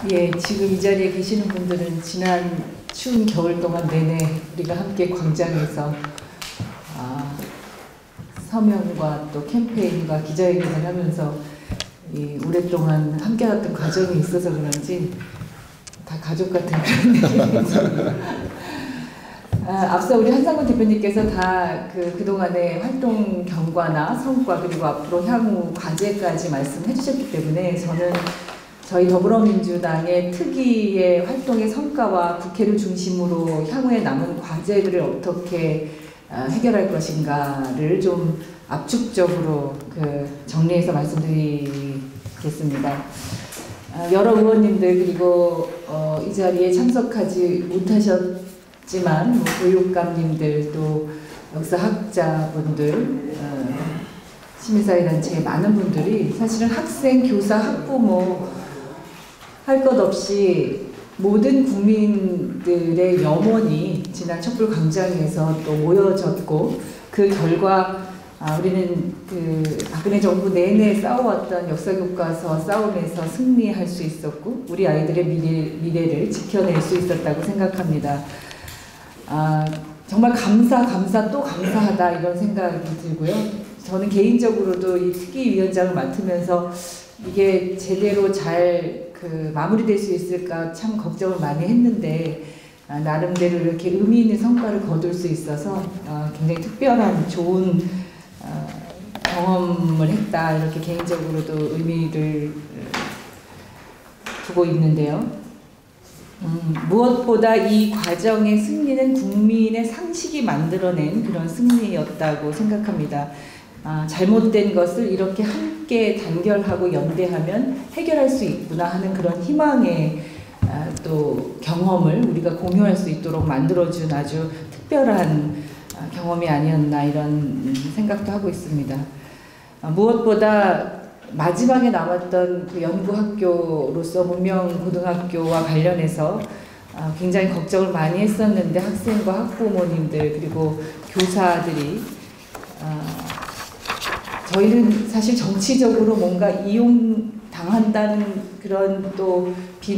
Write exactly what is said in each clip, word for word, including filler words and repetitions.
예, 지금 이 자리에 계시는 분들은 지난 추운 겨울 동안 내내 우리가 함께 광장에서 아, 서명과 또 캠페인과 기자회견을 하면서 이 오랫동안 함께 왔던 과정이 있어서 그런지 다 가족 같은 그런 느낌이 있습니다. 아, 앞서 우리 한상권 대표님께서 다 그, 그동안의 활동 경과나 성과 그리고 앞으로 향후 과제까지 말씀해 주셨기 때문에 저는 저희 더불어민주당의 특위의 활동의 성과와 국회를 중심으로 향후에 남은 과제들을 어떻게 어, 해결할 것인가를 좀 압축적으로 그 정리해서 말씀드리겠습니다. 어, 여러 의원님들 그리고 어, 이 자리에 참석하지 못하셨지만 뭐 교육감님들 또 역사학자분들 어, 시민사회단체의 많은 분들이 사실은 학생, 교사, 학부모 할 것 없이 모든 국민들의 염원이 지난 촛불 광장에서 또 모여졌고 그 결과 아, 우리는 그 박근혜 정부 내내 싸워왔던 역사교과서 싸움에서 승리할 수 있었고 우리 아이들의 미래, 미래를 지켜낼 수 있었다고 생각합니다. 아, 정말 감사 감사 또 감사하다 이런 생각이 들고요. 저는 개인적으로도 이 특위위원장을 맡으면서 이게 제대로 잘 그 마무리될 수 있을까 참 걱정을 많이 했는데 아, 나름대로 이렇게 의미 있는 성과를 거둘 수 있어서 아, 굉장히 특별한 좋은 아, 경험을 했다 이렇게 개인적으로도 의미를 두고 있는데요. 음, 무엇보다 이 과정의 승리는 국민의 상식이 만들어낸 그런 승리였다고 생각합니다. 아, 잘못된 것을 이렇게 함께 단결하고 연대하면 해결할 수 있구나 하는 그런 희망의 아, 또 경험을 우리가 공유할 수 있도록 만들어준 아주 특별한 아, 경험이 아니었나 이런 음, 생각도 하고 있습니다. 아, 무엇보다 마지막에 남았던 그 연구학교로서 문명고등학교와 관련해서 아, 굉장히 걱정을 많이 했었는데 학생과 학부모님들 그리고 교사들이 아, 저희는 사실 정치적으로 뭔가 이용당한다는 그런 또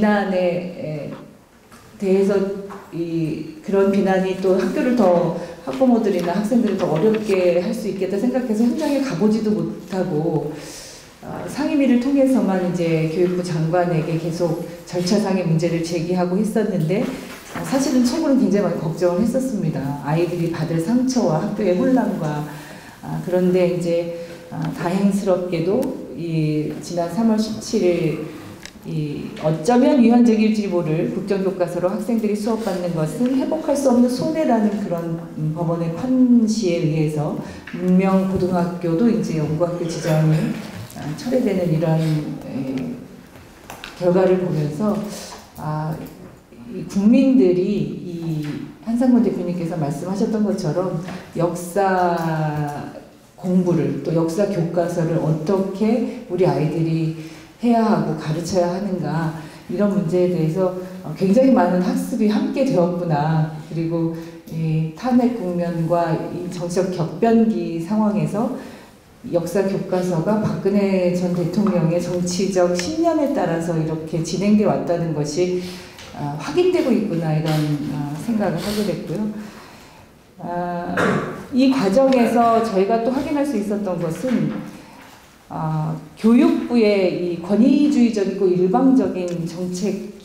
비난에 대해서 이 그런 비난이 또 학교를 더 학부모들이나 학생들을 더 어렵게 할 수 있겠다 생각해서 현장에 가보지도 못하고 어, 상임위를 통해서만 이제 교육부 장관에게 계속 절차상의 문제를 제기하고 했었는데 어, 사실은 속으로는 굉장히 많이 걱정을 했었습니다. 아이들이 받을 상처와 학교의 혼란과 아, 그런데 이제 아, 다행스럽게도 이 지난 삼월 십칠일 이 어쩌면 위헌적일지 모를 국정교과서로 학생들이 수업받는 것은 회복할 수 없는 손해라는 그런 음, 법원의 판시에 의해서 문명고등학교도 이제 연구학교 지정이 아, 철회되는 이런 에, 결과를 보면서 아, 이 국민들이 이 한상권 대표님께서 말씀하셨던 것처럼 역사 공부를 또 역사 교과서를 어떻게 우리 아이들이 해야 하고 가르쳐야 하는가 이런 문제에 대해서 굉장히 많은 학습이 함께 되었구나. 그리고 이 탄핵 국면과 이 정치적 격변기 상황에서 역사 교과서가 박근혜 전 대통령의 정치적 신념에 따라서 이렇게 진행되어 왔다는 것이 어, 확인되고 있구나 이런 어, 생각을 하게 됐고요. 어, 이 과정에서 저희가 또 확인할 수 있었던 것은 어, 교육부의 이 권위주의적이고 일방적인 정책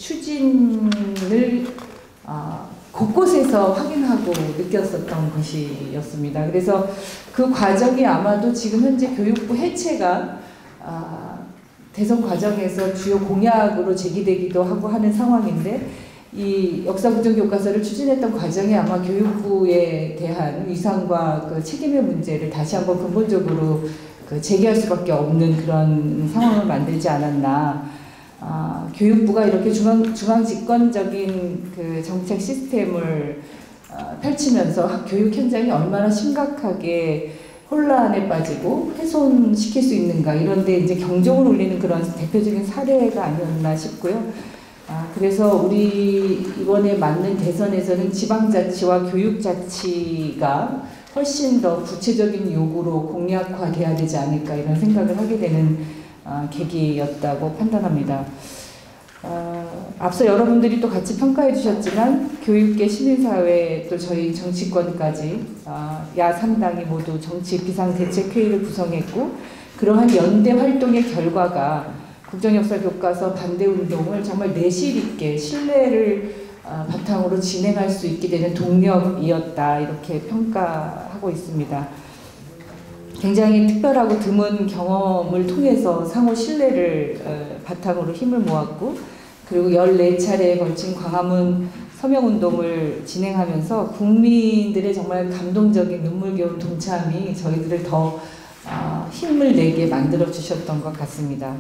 추진을 어, 곳곳에서 확인하고 느꼈었던 것이었습니다. 그래서 그 과정이 아마도 지금 현재 교육부 해체가 어, 대선 과정에서 주요 공약으로 제기되기도 하고 하는 상황인데 이 역사국정교과서를 추진했던 과정에 아마 교육부에 대한 위상과 그 책임의 문제를 다시 한번 근본적으로 그 제기할 수밖에 없는 그런 상황을 만들지 않았나. 아, 교육부가 이렇게 중앙, 중앙집권적인 그 정책 시스템을 어, 펼치면서 교육 현장이 얼마나 심각하게 혼란에 빠지고 훼손시킬 수 있는가 이런데 이제 경종을 울리는 그런 대표적인 사례가 아니었나 싶고요. 아, 그래서 우리 이번에 맞는 대선에서는 지방자치와 교육자치가 훨씬 더 구체적인 요구로 공약화돼야 되지 않을까 이런 생각을 하게 되는 어, 계기였다고 판단합니다. 어, 앞서 여러분들이 또 같이 평가해 주셨지만 교육계, 시민사회, 또 저희 정치권까지 어, 야삼 당이 모두 정치 비상대책회의를 구성했고, 그러한 연대 활동의 결과가 국정역사 교과서 반대운동을 정말 내실 있게 신뢰를 어, 바탕으로 진행할 수 있게 되는 동력이었다, 이렇게 평가하고 있습니다. 굉장히 특별하고 드문 경험을 통해서 상호 신뢰를 어, 바탕으로 힘을 모았고, 그리고 열네 차례에 걸친 광화문 서명운동을 진행하면서 국민들의 정말 감동적인 눈물겨운 동참이 저희들을 더 어, 힘을 내게 만들어 주셨던 것 같습니다.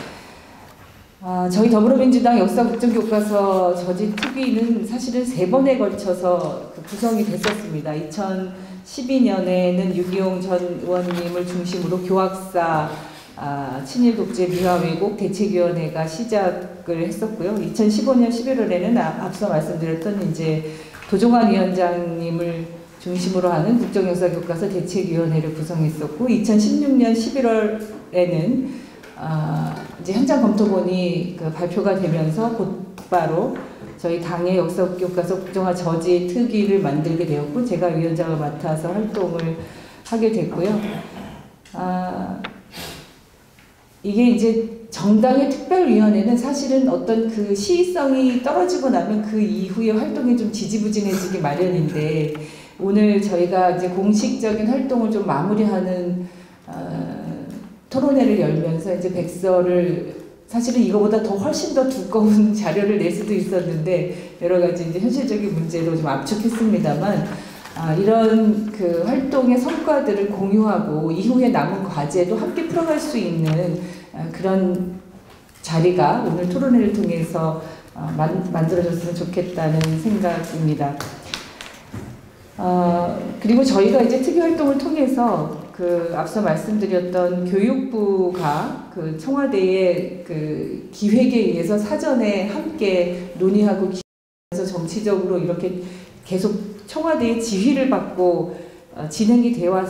아, 저희 더불어민주당 역사국정교과서 저지 특위는 사실은 세 번에 걸쳐서 그 구성이 됐었습니다. 이천십이 년에는 유기용 전 의원님을 중심으로 교학사 아, 친일독재 미화왜곡 대책위원회가 시작을 했었고요. 이천십오 년 십일월에는 아, 앞서 말씀드렸던 이제 도종환 위원장님을 중심으로 하는 국정역사교과서 대책위원회를 구성했었고, 이천십육 년 십일월에는 아, 이제 현장 검토본이 그 발표가 되면서 곧바로 저희 당의 역사교과서 국정화 저지 특위를 만들게 되었고, 제가 위원장을 맡아서 활동을 하게 됐고요. 아, 이게 이제 정당의 특별위원회는 사실은 어떤 그 시의성이 떨어지고 나면 그 이후에 활동이 좀 지지부진해지기 마련인데, 오늘 저희가 이제 공식적인 활동을 좀 마무리하는 어, 토론회를 열면서 이제 백서를, 사실은 이거보다 더 훨씬 더 두꺼운 자료를 낼 수도 있었는데 여러 가지 이제 현실적인 문제로 좀 압축했습니다만, 아, 이런 그 활동의 성과들을 공유하고 이후에 남은 과제도 함께 풀어갈 수 있는 아, 그런 자리가 오늘 토론회를 통해서 아, 만, 만들어졌으면 좋겠다는 생각입니다. 어, 그리고 저희가 이제 특위 활동을 통해서 그 앞서 말씀드렸던 교육부가 그 청와대의 그 기획에 의해서 사전에 함께 논의하고 기획해서 정치적으로 이렇게 계속 청와대의 지휘를 받고 어, 진행이 되어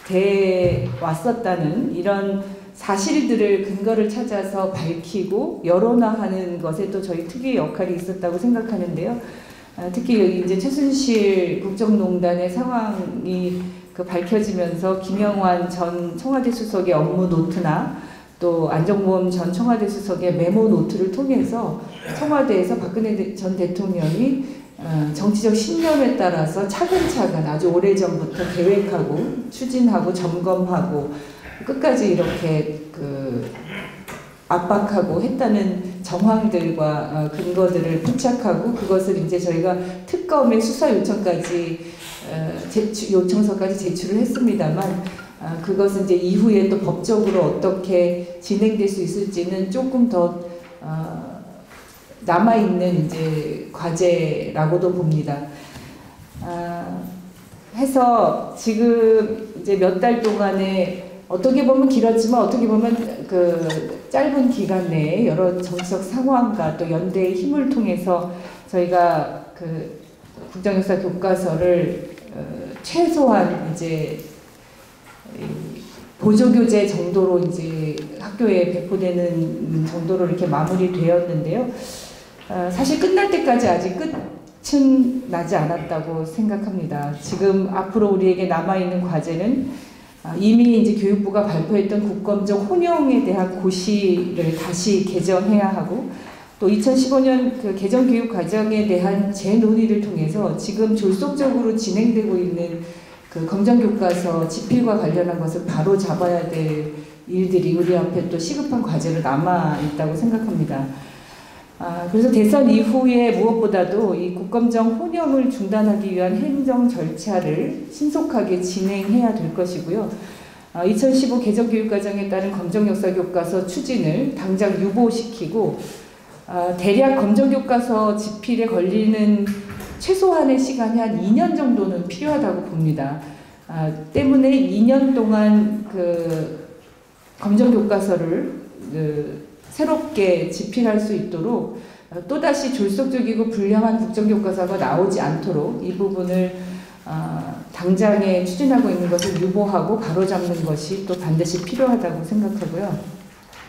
왔었다는 이런 사실들을 근거를 찾아서 밝히고 여론화하는 것에 또 저희 특유의 역할이 있었다고 생각하는데요. 어, 특히 여기 이제 최순실 국정농단의 상황이 그 밝혀지면서 김영환 전 청와대 수석의 업무 노트나 또 안정범 전 청와대 수석의 메모 노트를 통해서 청와대에서 박근혜 전 대통령이 어, 정치적 신념에 따라서 차근차근 아주 오래전부터 계획하고 추진하고 점검하고 끝까지 이렇게 그 압박하고 했다는 정황들과 어, 근거들을 포착하고 그것을 이제 저희가 특검의 수사 요청까지 어, 제출, 요청서까지 제출을 했습니다만, 어, 그것은 이제 이후에 또 법적으로 어떻게 진행될 수 있을지는 조금 더 어, 남아있는 이제 과제라고도 봅니다. 아, 해서 지금 이제 몇 달 동안에 어떻게 보면 길었지만 어떻게 보면 그 짧은 기간 내에 여러 정치적 상황과 또 연대의 힘을 통해서 저희가 그 국정역사 교과서를 어, 최소한 이제 보조교재 정도로 이제 학교에 배포되는 정도로 이렇게 마무리되었는데요. 어, 사실 끝날 때까지 아직 끝은 나지 않았다고 생각합니다. 지금 앞으로 우리에게 남아있는 과제는 어, 이미 이제 교육부가 발표했던 국검적 혼용에 대한 고시를 다시 개정해야 하고, 또 이천십오 년 그 개정 교육 과정에 대한 재논의를 통해서 지금 졸속적으로 진행되고 있는 그 검정교과서 집필과 관련한 것을 바로 잡아야 될 일들이 우리 앞에 또 시급한 과제로 남아 있다고 생각합니다. 아, 그래서 대선 이후에 무엇보다도 이 국검정 혼용을 중단하기 위한 행정 절차를 신속하게 진행해야 될 것이고요. 아, 이천십오 개정 교육 과정에 따른 검정역사 교과서 추진을 당장 유보시키고, 아, 대략 검정교과서 집필에 걸리는 최소한의 시간이 한 이 년 정도는 필요하다고 봅니다. 아, 때문에 이 년 동안 그 검정교과서를 그 새롭게 집필할 수 있도록 또다시 졸속적이고 불량한 국정교과서가 나오지 않도록 이 부분을 어, 당장에 추진하고 있는 것을 유보하고 바로잡는 것이 또 반드시 필요하다고 생각하고요.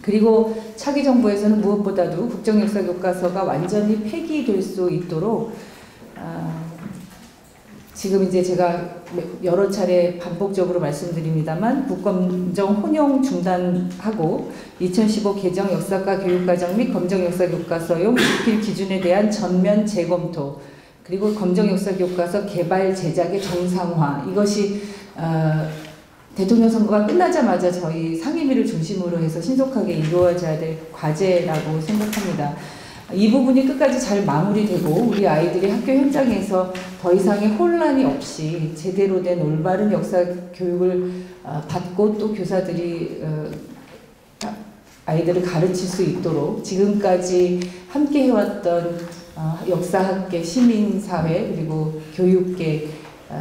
그리고 차기 정부에서는 무엇보다도 국정역사교과서가 완전히 폐기될 수 있도록 아, 지금 이제 제가 여러 차례 반복적으로 말씀드립니다만 국검정 혼용 중단하고 이천십오 개정 역사과 교육과정 및 검정역사교과서용 집필 기준에 대한 전면 재검토, 그리고 검정역사교과서 개발 제작의 정상화, 이것이 어, 대통령 선거가 끝나자마자 저희 상임위를 중심으로 해서 신속하게 이루어져야 될 과제라고 생각합니다. 이 부분이 끝까지 잘 마무리되고 우리 아이들이 학교 현장에서 더 이상의 혼란이 없이 제대로 된 올바른 역사 교육을 받고 또 교사들이 아이들을 가르칠 수 있도록 지금까지 함께 해왔던 역사학계, 시민사회, 그리고 교육계,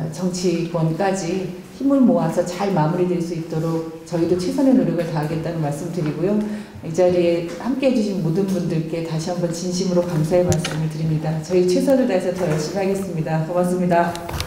정치권까지 힘을 모아서 잘 마무리될 수 있도록 저희도 최선의 노력을 다하겠다는 말씀 드리고요. 이 자리에 함께 해주신 모든 분들께 다시 한번 진심으로 감사의 말씀을 드립니다. 저희 최선을 다해서 더 열심히 하겠습니다. 고맙습니다.